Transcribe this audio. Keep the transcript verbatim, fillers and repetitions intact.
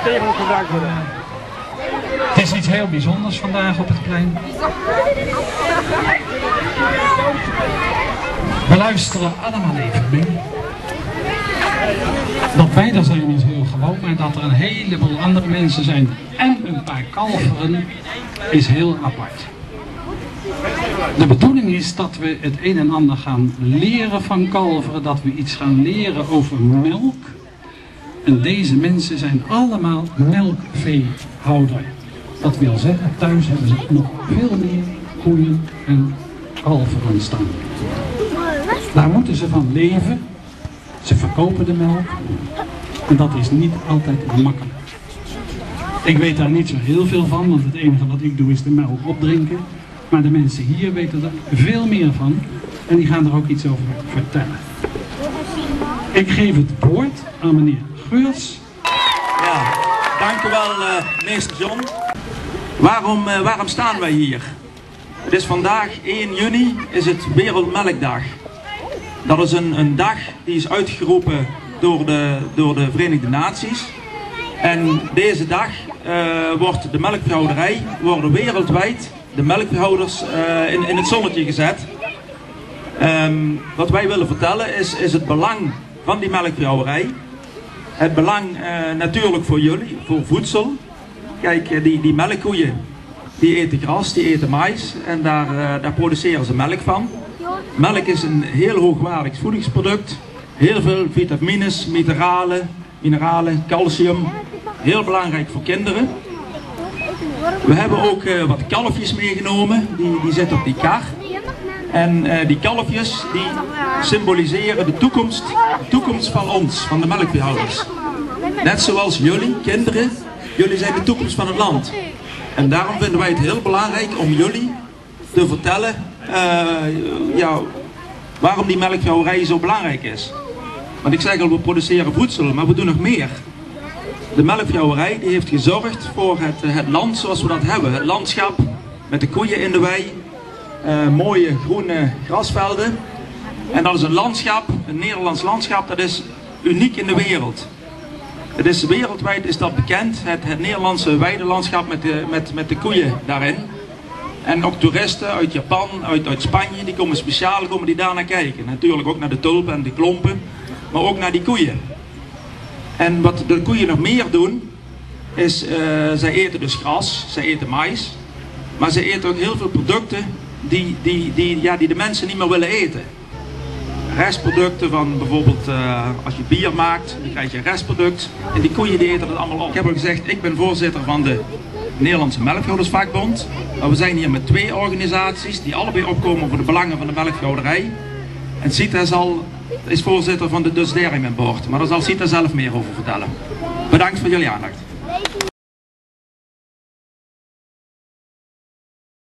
tegels gebruikt worden. Het is iets heel bijzonders vandaag op het plein. We luisteren allemaal even mee. Dat wij er zijn is heel gewoon, maar dat er een heleboel andere mensen zijn en een paar kalveren is heel apart. De bedoeling is dat we het een en ander gaan leren van kalveren, dat we iets gaan leren over melk. En deze mensen zijn allemaal melkveehouder. Dat wil zeggen, thuis hebben ze nog veel meer koeien en kalveren staan. Daar moeten ze van leven. Ze verkopen de melk. En dat is niet altijd makkelijk. Ik weet daar niet zo heel veel van, want het enige wat ik doe is de melk opdrinken. Maar de mensen hier weten er veel meer van. En die gaan er ook iets over vertellen. Ik geef het woord aan meneer Geurs. Ja, dank u wel uh, meester John. Waarom, uh, waarom staan wij hier? Het is vandaag één juni, is het Wereldmelkdag. Dat is een, een dag die is uitgeroepen door de, door de Verenigde Naties. En deze dag uh, wordt de melkveehouderij, worden wereldwijd de melkveehouders uh, in, in het zonnetje gezet. Um, wat wij willen vertellen is, is het belang van die melkveehouderij. Het belang uh, natuurlijk voor jullie, voor voedsel. Kijk, uh, die, die melkkoeien, die eten gras, die eten mais en daar, uh, daar produceren ze melk van. Melk is een heel hoogwaardig voedingsproduct. Heel veel vitamines, mineralen, mineralen, calcium. Heel belangrijk voor kinderen. We hebben ook uh, wat kalfjes meegenomen, die, die zitten op die kar. En uh, die kalfjes die symboliseren de toekomst, de toekomst van ons, van de melkveehouders. Net zoals jullie, kinderen, jullie zijn de toekomst van het land. En daarom vinden wij het heel belangrijk om jullie te vertellen uh, ja, waarom die melkveehouderij zo belangrijk is. Want ik zeg al, we produceren voedsel, maar we doen nog meer. De melkveehouderij die heeft gezorgd voor het, het land zoals we dat hebben. Het landschap met de koeien in de wei. Uh, mooie groene grasvelden. En dat is een landschap, een Nederlands landschap, dat is uniek in de wereld. Het is wereldwijd is dat bekend, het, het Nederlandse weidelandschap met de, met, met de koeien daarin. En ook toeristen uit Japan, uit, uit Spanje, die komen speciaal komen die daar naar kijken. Natuurlijk ook naar de tulpen en de klompen, maar ook naar die koeien. En wat de koeien nog meer doen, is uh, zij eten dus gras, zij eten mais. Maar ze eten ook heel veel producten die, die, die, ja, die de mensen niet meer willen eten. Restproducten van bijvoorbeeld uh, als je bier maakt, dan krijg je een restproduct. En die koeien die eten dat allemaal op. Ik heb al gezegd, ik ben voorzitter van de Nederlandse Melkhoudersvakbond. Maar we zijn hier met twee organisaties die allebei opkomen voor de belangen van de melkveehouderij. En Sita zal, is voorzitter van de Dus Dairyman Board. Maar daar zal Sita zelf meer over vertellen. Bedankt voor jullie aandacht.